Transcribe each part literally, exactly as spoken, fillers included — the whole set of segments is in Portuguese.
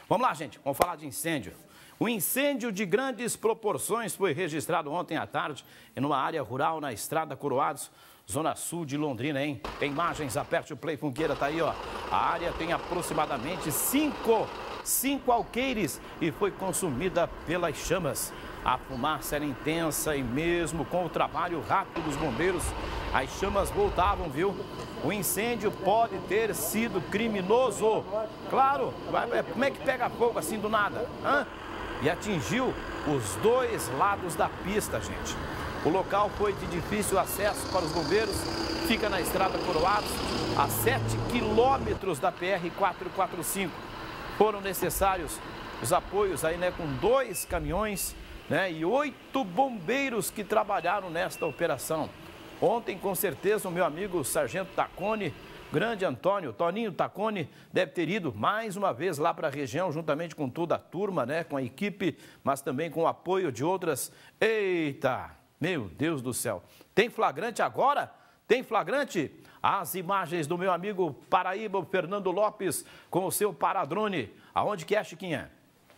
Vamos lá, gente, vamos falar de incêndio. O incêndio de grandes proporções foi registrado ontem à tarde em uma área rural na Estrada Coroados, zona sul de Londrina, hein? Tem imagens, aperte o play, Funkeira, tá aí, ó. A área tem aproximadamente cinco, cinco alqueires e foi consumida pelas chamas. A fumaça era intensa e mesmo com o trabalho rápido dos bombeiros, as chamas voltavam, viu? O incêndio pode ter sido criminoso. Claro, como é que pega fogo assim do nada? Hã? E atingiu os dois lados da pista, gente. O local foi de difícil acesso para os bombeiros, fica na Estrada Coroados, a sete quilômetros da P R quatrocentos e quarenta e cinco. Foram necessários os apoios aí, né, com dois caminhões, né, e oito bombeiros que trabalharam nesta operação. Ontem, com certeza, o meu amigo Sargento Tacone, grande Antônio, Toninho Tacone, deve ter ido mais uma vez lá para a região, juntamente com toda a turma, né, com a equipe, mas também com o apoio de outras. Eita, meu Deus do céu. Tem flagrante agora? Tem flagrante? As imagens do meu amigo Paraíba, Fernando Lopes, com o seu paradrone. Aonde que é, Chiquinha?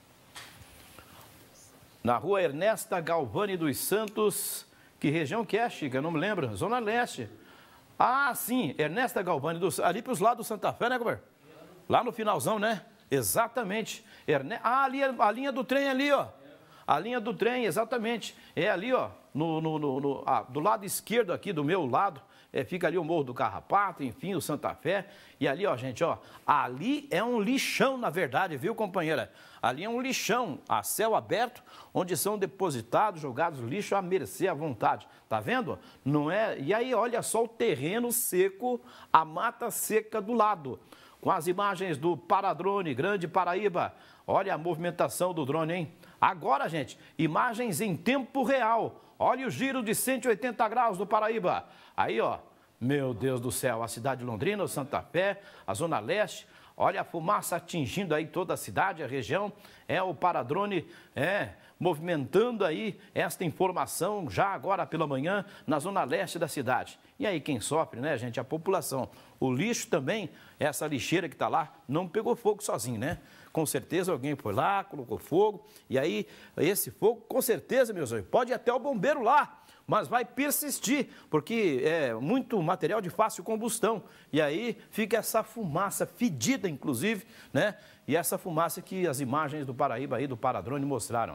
Na rua Ernesta Galvani dos Santos. Que região que é, Chica? Eu não me lembro. Zona Leste. Ah, sim. Ernesta Galvani dos... Ali para os lados do Santa Fé, né, Gober? Lá no finalzão, né? Exatamente. Erne... Ah, ali a linha do trem ali, ó. A linha do trem, exatamente. É ali, ó. No, no, no, no... Ah, do lado esquerdo aqui, do meu lado. É, fica ali o Morro do Carrapato, enfim, o Santa Fé. E ali, ó, gente, ó, ali é um lixão, na verdade, viu, companheira? Ali é um lixão, a céu aberto, onde são depositados, jogados lixo à mercê, à vontade. Tá vendo? Não é? E aí, olha só o terreno seco, a mata seca do lado. Com as imagens do paradrone, Grande Paraíba. Olha a movimentação do drone, hein? Agora, gente, imagens em tempo real. Olha o giro de cento e oitenta graus do Paraíba. Aí, ó, meu Deus do céu, a cidade de Londrina, o Santa Fé, a Zona Leste. Olha a fumaça atingindo aí toda a cidade, a região. É o paradrone, é, movimentando aí esta informação já agora pela manhã na Zona Leste da cidade. E aí quem sofre, né, gente? A população. O lixo também, essa lixeira que está lá, não pegou fogo sozinho, né? Com certeza alguém foi lá, colocou fogo, e aí esse fogo, com certeza, meus amigos, pode ir até o bombeiro lá, mas vai persistir, porque é muito material de fácil combustão. E aí fica essa fumaça fedida, inclusive, né? E essa fumaça que as imagens do Paraíba aí, do paradrone, mostraram.